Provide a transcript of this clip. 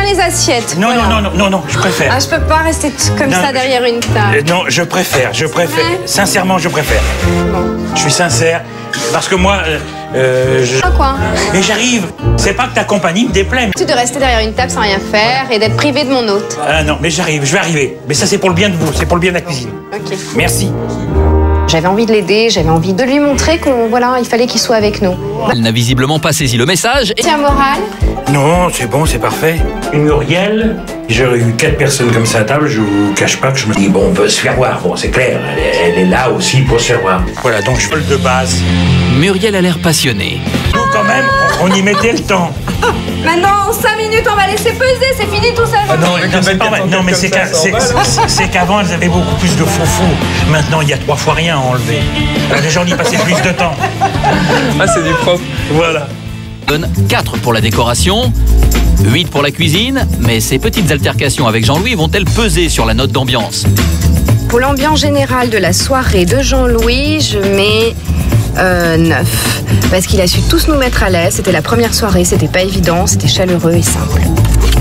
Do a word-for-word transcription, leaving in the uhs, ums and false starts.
les assiettes. Non, voilà. non, non, non, non, je préfère. Ah, je peux pas rester comme non, ça derrière je... une table. Euh, non, je préfère, je préfère. Ouais. Sincèrement, je préfère. Bon. Je suis sincère, parce que moi, euh, euh, je... Ah, quoi? Mais j'arrive. C'est pas que ta compagnie me déplaît. Tu de rester derrière une table sans rien faire et d'être privé de mon hôte. Ah non, mais j'arrive, je vais arriver. Mais ça, c'est pour le bien de vous, c'est pour le bien de la cuisine. Ok. Merci. J'avais envie de l'aider, j'avais envie de lui montrer qu'on, voilà, il fallait qu'il soit avec nous. Elle n'a visiblement pas saisi le message. Et... Tiens, moral. Non, c'est bon, c'est parfait. Une Muriel, j'aurais eu quatre personnes comme ça à table, je vous cache pas que je me dis, bon, on peut se faire voir, bon, c'est clair, elle, elle est là aussi pour se faire voir. Voilà, donc je vole de base. Muriel a l'air passionnée. Nous, quand même, on, on y mettait le temps. Maintenant, cinq minutes, on va laisser peser, c'est fini tout ça. Ah non, non, c'est pas vrai. Non, mais c'est qu'à- c'est- c'est- c'est qu'avant, elles avaient beaucoup plus de foufou. Maintenant, il y a trois fois rien à enlever. Alors, les gens y passaient plus de temps. Ah, c'est du propre. Voilà. Donne quatre pour la décoration, huit pour la cuisine, mais ces petites altercations avec Jean-Louis vont-elles peser sur la note d'ambiance? Pour l'ambiance générale de la soirée de Jean-Louis, je mets euh, neuf. Parce qu'il a su tous nous mettre à l'aise. C'était la première soirée, c'était pas évident, c'était chaleureux et simple.